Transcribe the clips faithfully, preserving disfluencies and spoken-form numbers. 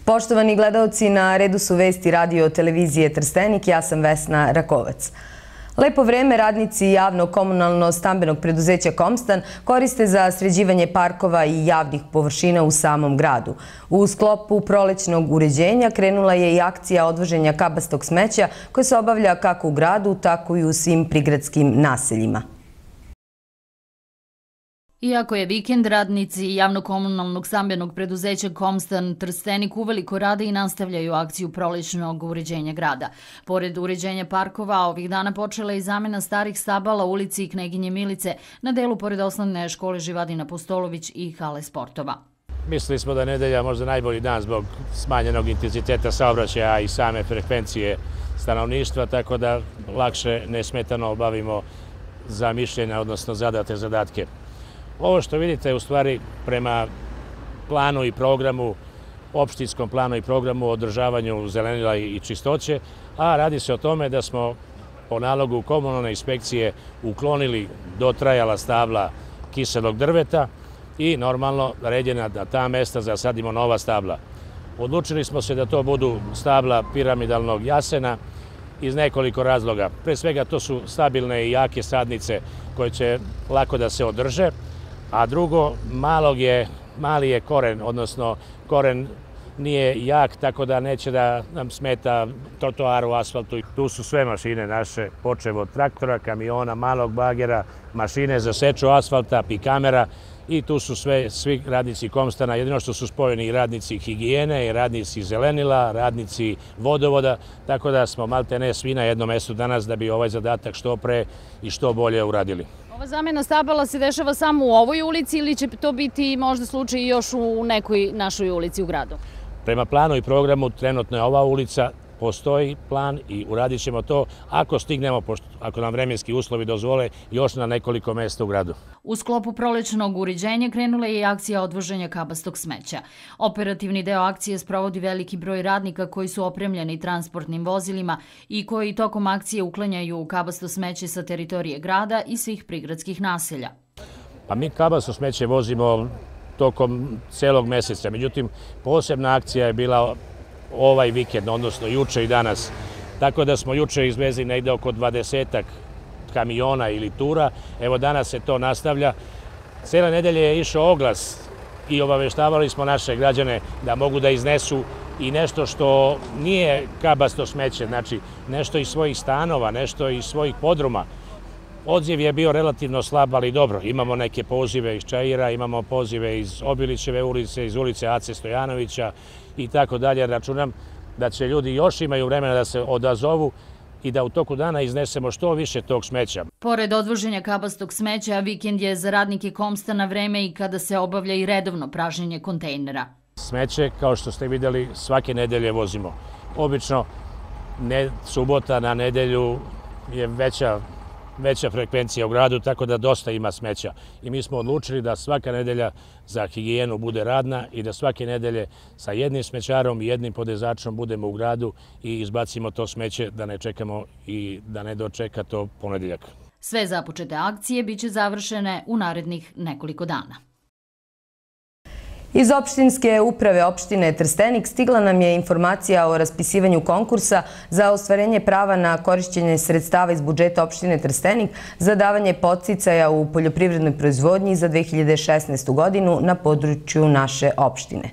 Poštovani gledaoci, na redu su vesti radio televizije Trstenik, ja sam Vesna Rakovac. Lepo vreme radnici javno-komunalno-stambenog preduzeća Komstan koriste za sređivanje parkova i javnih površina u samom gradu. U sklopu prolećnog uređenja krenula je i akcija odvoženja kabastog smeća koja se obavlja kako u gradu, tako i u svim prigradskim naseljima. Iako je vikend, radnici javno-komunalnog stambenog preduzeća Komstan Trstenik uveliko rade i nastavljaju akciju prolećnog uređenja grada. Pored uređenja parkova, ovih dana počela je i zamena starih stabala u ulici Kneginje Milice na delu pored osnovne škole Živadin Apostolović i hale sportova. Mislili smo da je nedelja možda najbolji dan zbog smanjenog intenziteta saobraćaja i same frekvencije stanovništva, tako da lakše nesmetano obavimo zamišljene, odnosno zadate zadatke. Ovo što vidite je u stvari prema planu i programu, opštinskom planu i programu o održavanju zelenila i čistoće, a radi se o tome da smo po nalogu komunalne inspekcije uklonili dotrajala stabla kiselog drveta i normalno ređena na ta mesta zasadimo nova stabla. Odlučili smo se da to budu stabla piramidalnog jasena iz nekoliko razloga. Pre svega to su stabilne i jake sadnice koje će lako da se održe, a drugo, malog je, mali je koren, odnosno koren nije jak, tako da neće da nam smeta trotoar u asfaltu. Tu su sve mašine naše, počev od traktora, kamiona, malog bagera, mašine za seču asfalta, pikamera i tu su sve, svi radnici Komstana, jedino što su spojeni i radnici higijene, i radnici zelenila, radnici vodovoda, tako da smo malte ne svi na jednom mestu danas da bi ovaj zadatak što pre i što bolje uradili. Ova zamena stabala se dešava samo u ovoj ulici ili će to biti možda slučaj još u nekoj našoj ulici u gradu? Prema planu i programu trenutno je ova ulica, postoji plan i uradit ćemo to ako stignemo, ako nam vremenski uslovi dozvole, još na nekoliko mesta u gradu. U sklopu prolećnog uređenja krenula je i akcija odvoženja kabastog smeća. Operativni deo akcije sprovodi veliki broj radnika koji su opremljeni transportnim vozilima i koji tokom akcije uklanjaju kabasto smeće sa teritorije grada i svih prigradskih naselja. Pa mi kabasto smeće vozimo tokom celog meseca, međutim posebna akcija je bila ovaj vikend, odnosno juče i danas. Tako da smo juče izvezli negde oko dvadesetak kamiona ili tura. Evo danas se to nastavlja. Cele nedelje je išao oglas i obaveštavali smo naše građane da mogu da iznesu i nešto što nije kabasto smeće, znači nešto iz svojih stanova, nešto iz svojih podruma. Odziv je bio relativno slab, ali dobro. Imamo neke pozive iz Čaira, imamo pozive iz Obilićeve ulice, iz ulice Ace Stojanovića i tako dalje. Računam da će ljudi još imaju vremena da se odazovu i da u toku dana iznesemo što više tog smeća. Pored odvoženja kabastog smeća, vikend je za radnike Komstana vreme i kada se obavlja i redovno pražnjenje kontejnera. Smeće, kao što ste videli, svake nedelje vozimo. Obično subota na nedelju je veća veća frekvencija u gradu, tako da dosta ima smeća. I mi smo odlučili da svaka nedelja za higijenu bude radna i da svake nedelje sa jednim smećarom i jednim podezačom budemo u gradu i izbacimo to smeće, da ne čekamo i da ne dočeka to ponedeljak. Sve započete akcije biće završene u narednih nekoliko dana. Iz opštinske uprave opštine Trstenik stigla nam je informacija o raspisivanju konkursa za ostvarenje prava na korišćenje sredstava iz budžeta opštine Trstenik za davanje podsticaja u poljoprivrednoj proizvodnji za dve hiljade šesnaestu. godinu na području naše opštine.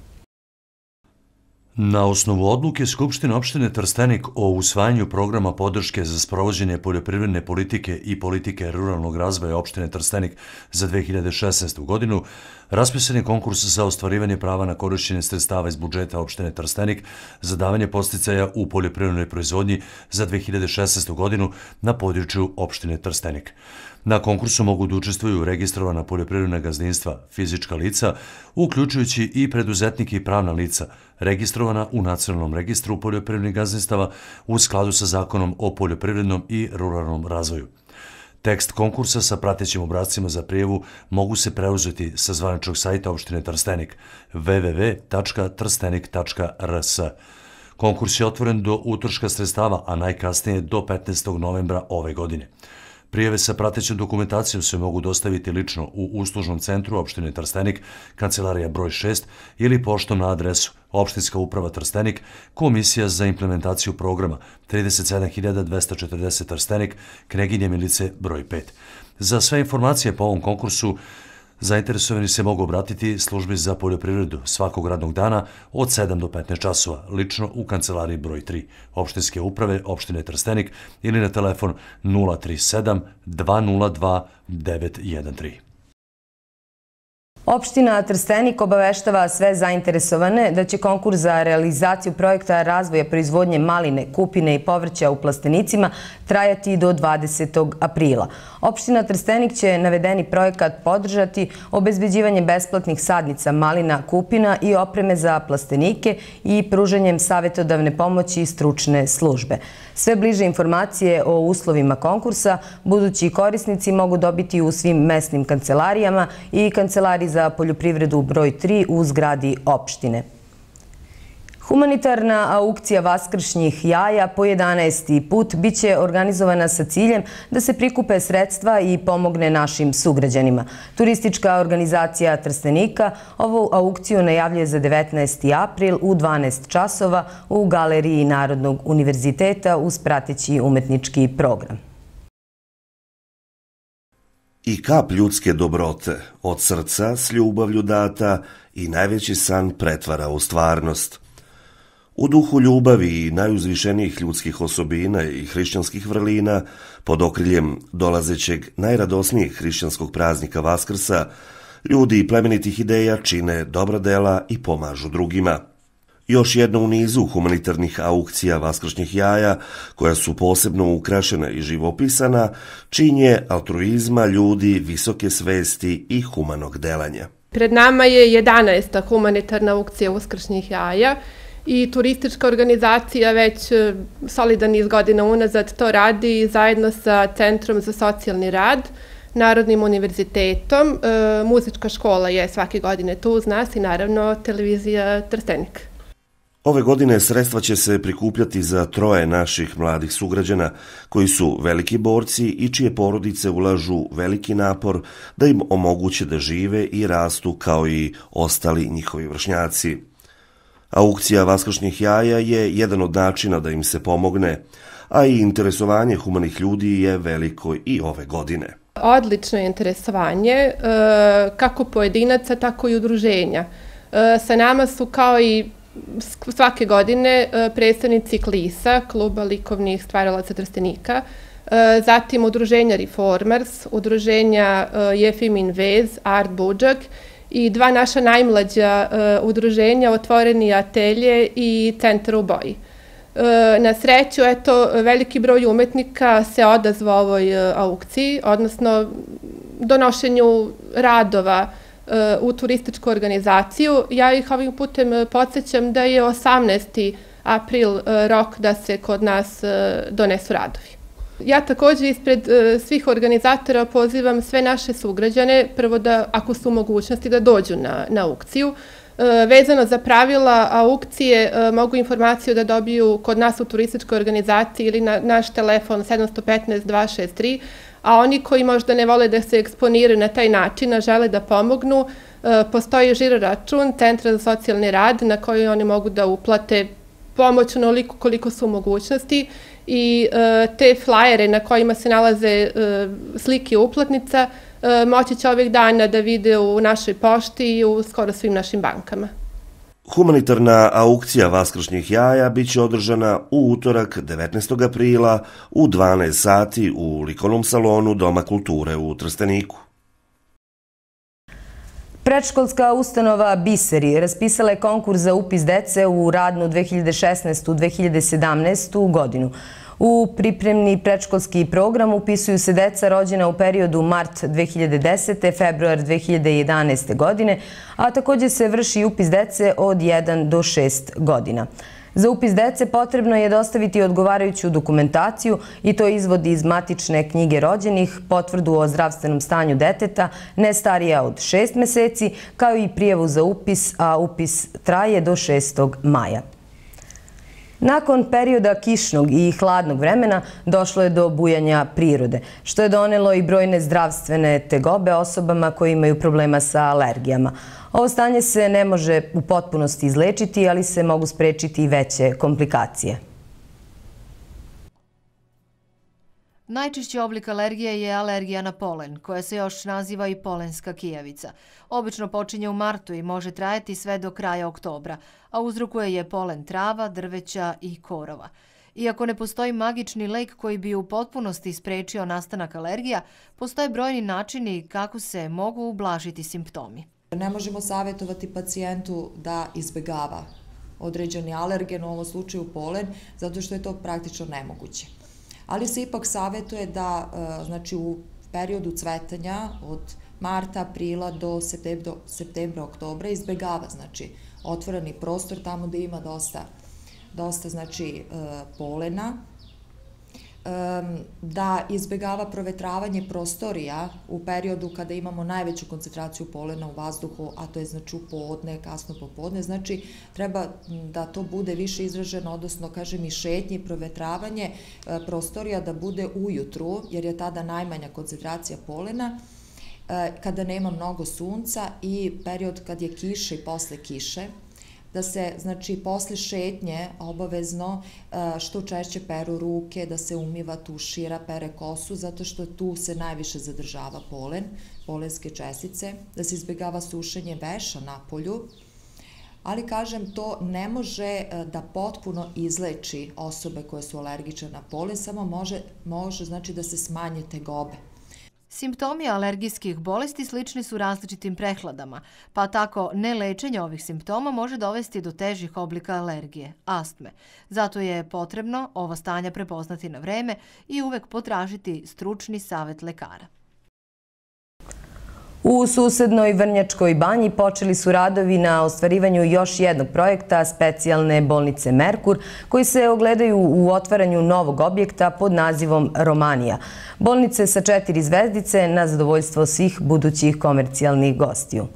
Na osnovu odluke Skupštine opštine Trstenik o usvajanju programa podrške za sprovođenje poljoprivredne politike i politike ruralnog razvoja opštine Trstenik za dve hiljade šesnaestu. godinu, raspisan je konkurs za ostvarivanje prava na korišćenje sredstava iz budžeta opštine Trstenik za davanje podsticaja u poljoprivrednoj proizvodnji za dve hiljade šesnaestu. godinu na području opštine Trstenik. Na konkursu mogu da učestvuju registrovana poljoprivredna gazdinstva, fizička lica, uključujući i preduzetnike i pravna lica, registrovana u Nacionalnom registru poljoprivrednih gazdinstava u skladu sa Zakonom o poljoprivrednom i ruralnom razvoju. Tekst konkursa sa pratećim obrascima za prijavu mogu se preuzeti sa zvaničnog sajta opštine Trstenik w w w tačka trstenik tačka r s. Konkurs je otvoren do utroška sredstava, a najkasnije do petnaestog novembra ove godine. Prijave sa pratećom dokumentacijom se mogu dostaviti lično u uslužnom centru opštine Trstenik, kancelarija broj šest ili poštom na adresu Opštinska uprava Trstenik, Komisija za implementaciju programa trideset sedam hiljada dvesta četrdeset Trstenik, Kneginje Milice broj pet. Za sve informacije po ovom konkursu zainteresovani se mogu obratiti službi za poljoprivredu svakog radnog dana od sedam do petnaest časova, lično u kancelariji broj tri Opštinske uprave opštine Trstenik ili na telefon nula tri sedam dva nula dva devet jedan tri. Opština Trstenik obaveštava sve zainteresovane da će konkurs za realizaciju projekta razvoja proizvodnje maline, kupine i povrća u plastenicima trajati do dvadesetog aprila. Opština Trstenik će navedeni projekat podržati obezbeđivanjem besplatnih sadnica malina, kupina i opreme za plastenike i pružanjem savjetodavne pomoći i stručne službe. Sve bliže informacije o uslovima konkursa budući korisnici mogu dobiti u svim mesnim kancelarijama i kancelariji za poljoprivredu broj tri u zgradi opštine. Humanitarna aukcija vaskršnjih jaja po jedanaesti put biće organizovana sa ciljem da se prikupe sredstva i pomogne našim sugrađanima. Turistička organizacija Trstenika ovu aukciju najavljuje za devetnaesti april u dvanaest časova u Galeriji Narodnog univerziteta uz prateći umetnički program. I kap ljudske dobrote, od srca s ljubavlju data i najveći san pretvara u stvarnost. U duhu ljubavi i najuzvišenijih ljudskih osobina i hrišćanskih vrlina, pod okriljem dolazećeg najradosnijeg hrišćanskog praznika Vaskrsa, ljudi i plemenitih ideja čine dobra dela i pomažu drugima. Još jedno u nizu humanitarnih aukcija vaskršnjih jaja, koja su posebno ukrašena i živopisana, činje altruizma ljudi, visoke svesti i humanog delanja. Pred nama je jedanaesta humanitarna aukcija vaskršnjih jaja i turistička organizacija već solidan niz godina unazad to radi zajedno sa Centrom za socijalni rad, Narodnim univerzitetom, muzička škola je svake godine tu uz nas i naravno televizija Trstenik. Ove godine sredstva će se prikupljati za troje naših mladih sugrađana koji su veliki borci i čije porodice ulažu veliki napor da im omoguće da žive i rastu kao i ostali njihovi vršnjaci. Aukcija vaskršnjih jaja je jedan od načina da im se pomogne, a i interesovanje humanih ljudi je veliko i ove godine. Odlično je interesovanje kako pojedinaca, tako i udruženja. Sa nama su kao i svake godine predstavnici Klisa, kluba likovnih stvaralaca Trstenika, zatim udruženja Reformers, udruženja Jefimin Vez, Art Budžak i dva naša najmlađa udruženja Otvoreni atelje i Centar u boji. Na sreću, eto, veliki broj umetnika se odazvao ovoj aukciji, odnosno donošenju radova u turističku organizaciju. Ja ih ovim putem podsjećam da je osamnaesti april rok da se kod nas donesu radovi. Ja također ispred svih organizatora pozivam sve naše sugrađane, prvo da, ako su u mogućnosti, da dođu na, na aukciju. Vezano za pravila aukcije, mogu informaciju da dobiju kod nas u turističkoj organizaciji ili na naš telefon sedam jedan pet dva šest tri, a oni koji možda ne vole da se eksponiraju na taj način, a žele da pomognu, postoji žiro račun Centra za socijalni rad na koji oni mogu da uplate pomoć onoliko koliko su u mogućnosti i te flajere na kojima se nalaze slike uplatnica moći će ovih dana da vide u našoj pošti i u skoro svim našim bankama. Humanitarna aukcija vaskršnjih jaja biće održana u utorak devetnaestog aprila u dvanaest sati u likovnom salonu Doma kulture u Trsteniku. Predškolska ustanova Biseri raspisala je konkurs za upis dece u radnu dve hiljade šesnaestu do dve hiljade sedamnaestu. godinu. U pripremni predškolski program upisuju se deca rođena u periodu mart dve hiljade desete. februar dve hiljade jedanaeste. godine, a također se vrši upis dece od jedan do šest godina. Za upis dece potrebno je dostaviti odgovarajuću dokumentaciju i to izvod iz matične knjige rođenih, potvrdu o zdravstvenom stanju deteta, ne starija od šest meseci, kao i prijavu za upis, a upis traje do šestog maja. Nakon perioda kišnog i hladnog vremena došlo je do bujanja prirode, što je donelo i brojne zdravstvene tegobe osobama koji imaju problema sa alergijama. Ovo stanje se ne može u potpunosti izlečiti, ali se mogu sprečiti i veće komplikacije. Najčešći oblik alergije je alergija na polen, koja se još naziva i polenska kijavica. Obično počinje u martu i može trajati sve do kraja oktobra, a uzrokuje je polen trava, drveća i korova. Iako ne postoji magični lek koji bi u potpunosti sprečio nastanak alergija, postoje brojni načini kako se mogu ublažiti simptomi. Ne možemo savjetovati pacijentu da izbegava određeni alergen, u ovom slučaju polen, zato što je to praktično nemoguće. Ali se ipak savjetuje da znači, u periodu cvetanja od marta, aprila do septembra, septembra oktobra izbegava znači, otvoreni prostor tamo gdje ima dosta, dosta znači, polena, da izbegava provetravanje prostorija u periodu kada imamo najveću koncentraciju polena u vazduhu, a to je znači u podne, kasno popodne, znači treba da to bude više izraženo, odnosno kažem i šetnje i provetravanje prostorija da bude ujutru, jer je tada najmanja koncentracija polena, kada nema mnogo sunca i period kad je kiša i posle kiše, da se, znači, posle šetnje obavezno što češće peru ruke, da se umiva, tušira, pere kosu, zato što tu se najviše zadržava polen, polenske čestice, da se izbjegava sušenje veša na polju, ali, kažem, to ne može da potpuno izleči osobe koje su alergične na polen, samo može, može znači, da se smanje tegobe. Simptomi alergijskih bolesti slični su različitim prehladama, pa tako nelečenje ovih simptoma može dovesti do težih oblika alergije, astme. Zato je potrebno ova stanja prepoznati na vreme i uvek potražiti stručni savjet lekara. U susednoj Vrnjačkoj banji počeli su radovi na ostvarivanju još jednog projekta specijalne bolnice Merkur, koji se ogledaju u otvaranju novog objekta pod nazivom Romanija. Bolnice sa četiri zvezdice na zadovoljstvo svih budućih komercijalnih gostiju.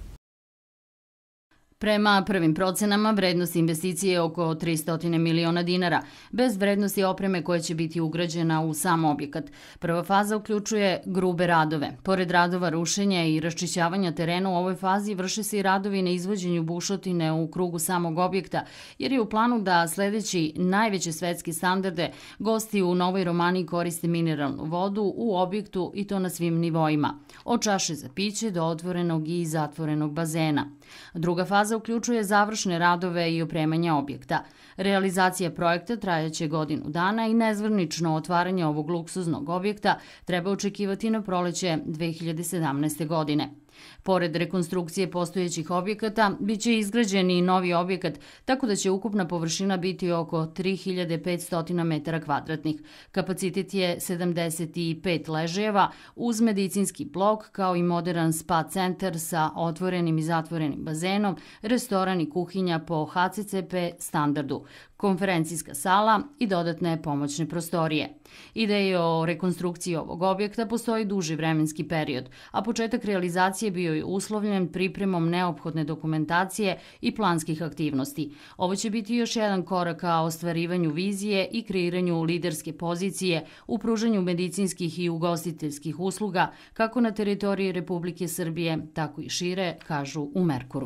Prema prvim procenama, vrednost investicije je oko tristo miliona dinara, bez vrednosti opreme koja će biti ugrađena u sam objekat. Prva faza uključuje grube radove. Pored radova rušenja i raščišćavanja terena u ovoj fazi vrše se i radovi na izvođenju bušotine u krugu samog objekta, jer je u planu da sledeći najveće svetske standarde gosti u Novoj Romaniji koriste mineralnu vodu u objektu i to na svim nivoima, od čaše za piće do otvorenog i zatvorenog bazena. Druga faza uključuje završne radove i opremanje objekta. Realizacija projekta trajaće godinu dana i nezvrnično otvaranje ovog luksuznog objekta treba očekivati na proleće dve hiljade sedamnaeste. godine. Pored rekonstrukcije postojećih objekata, bit će izgrađen i novi objekat, tako da će ukupna površina biti oko tri hiljade petsto metara kvadratnih. Kapacitet je sedamdeset pet ležajeva uz medicinski blok, kao i modern spa centar sa otvorenim i zatvorenim bazenom, restoran i kuhinja po H C C P standardu, konferencijska sala i dodatne pomoćne prostorije. Ideje o rekonstrukciji ovog objekta postoji duži vremenski period, a početak realizacije bio je uslovljen pripremom neophodne dokumentacije i planskih aktivnosti. Ovo će biti još jedan korak ka ostvarivanju vizije i kreiranju liderske pozicije u pružanju medicinskih i ugostiteljskih usluga, kako na teritoriji Republike Srbije, tako i šire, kažu u Merkuru.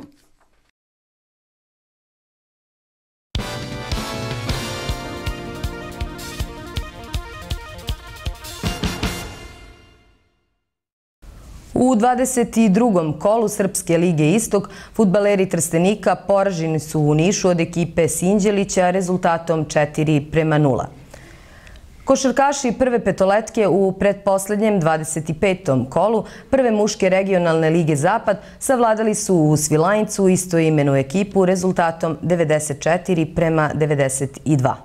U dvadeset drugom kolu Srpske lige Istok fudbaleri Trstenika poraženi su u Nišu od ekipe Sinđelića rezultatom četiri prema nula. Košarkaši prve petoletke u pretposlednjem dvadeset petom kolu prve muške regionalne lige Zapad savladali su u Svilajncu istoimenu ekipu rezultatom devedeset četiri prema devedeset dva.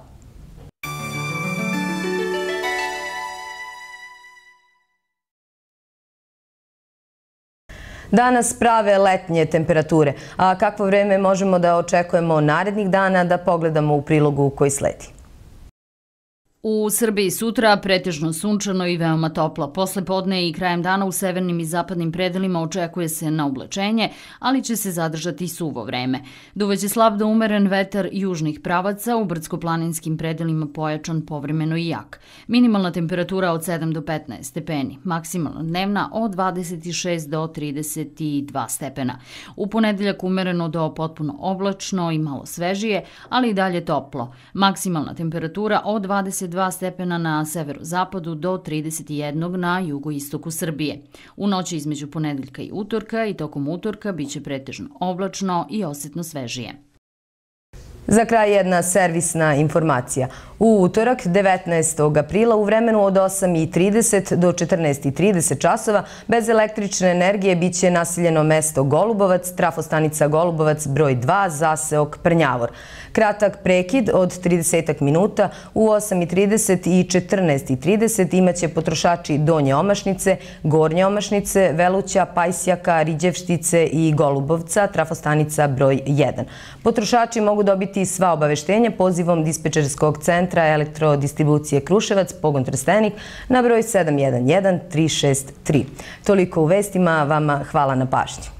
Danas prave letnje temperature, a kakvo vreme možemo da očekujemo narednih dana da pogledamo u prilogu koji sledi. U Srbiji sutra pretežno sunčano i veoma toplo. Posle podne i krajem dana u severnim i zapadnim predelima očekuje se na oblačenje, ali će se zadržati suvo vreme. Duvaće slab do umeren vetar južnih pravaca, u brdsko-planinskim predelima pojačan povremeno i jak. Minimalna temperatura od sedam do petnaest stepeni, maksimalna dnevna od dvadeset šest do trideset dva stepena. U ponedeljak umereno do potpuno oblačno i malo svežije, ali i dalje toplo. Maksimalna temperatura od dvadeset dva stepena na severozapadu do trideset jedan na jugoistoku Srbije. U noći između ponedeljka i utorka i tokom utorka biće pretežno oblačno i osetno svežije. Za kraj jedna servisna informacija. U utorak, devetnaestog aprila, u vremenu od osam i trideset do četrnaest i trideset časova, bez električne energije biće naseljeno mesto Golubovac, trafostanica Golubovac broj dva, zaseok Prnjavor. Kratak prekid od trideset minuta u osam i trideset i četrnaest i trideset imaće potrošači Donje Omašnice, Gornje Omašnice, Veluća, Pajsjaka, Riđevštice i Golubovca, trafostanica broj jedan. Potrošači mogu dobiti sva obaveštenja pozivom dispečerskog centra elektrodistribucije Kruševac, pogon Trstenik, na broj sedam jedan jedan tri šest tri. Toliko u vestima, vama hvala na pažnju.